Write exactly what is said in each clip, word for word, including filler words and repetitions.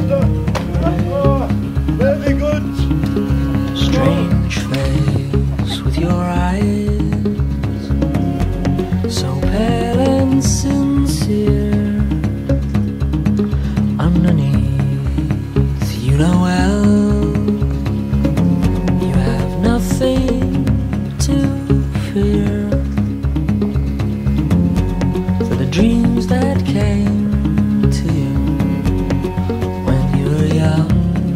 Very good. Strange face with your eyes, so pale and sincere. Underneath, you know well, you have nothing to fear. For the dreams that came to you when you were young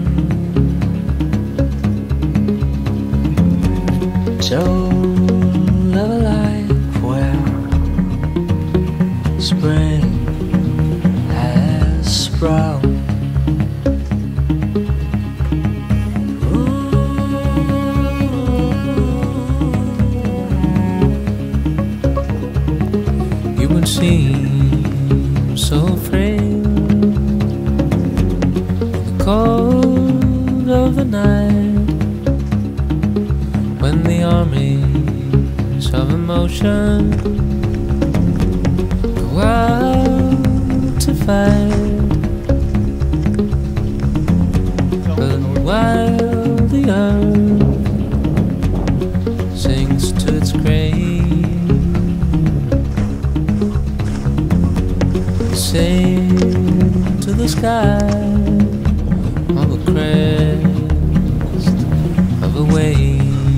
told of a life where spring has sprung. You would seem so afraid in the cold of the night, when the armies of emotion go out to fight. But while the earth sinks to its grave, you sail to the sky on the crest of a wave.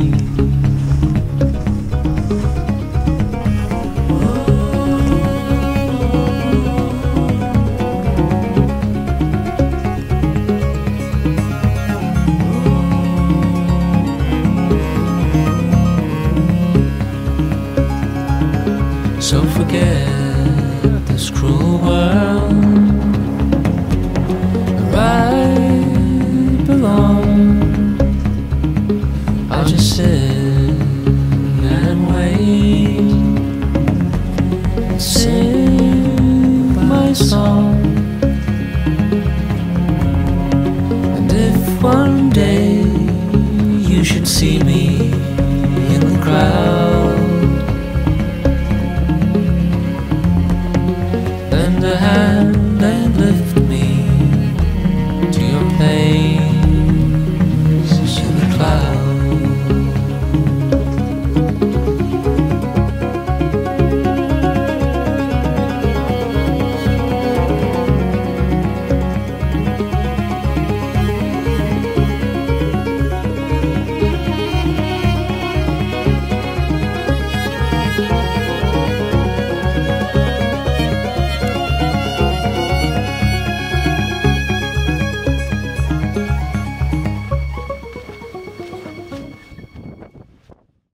So forget this cruel world where I belong. I'll just sit and wait and sing my song. And if one day you should see me in the crowd,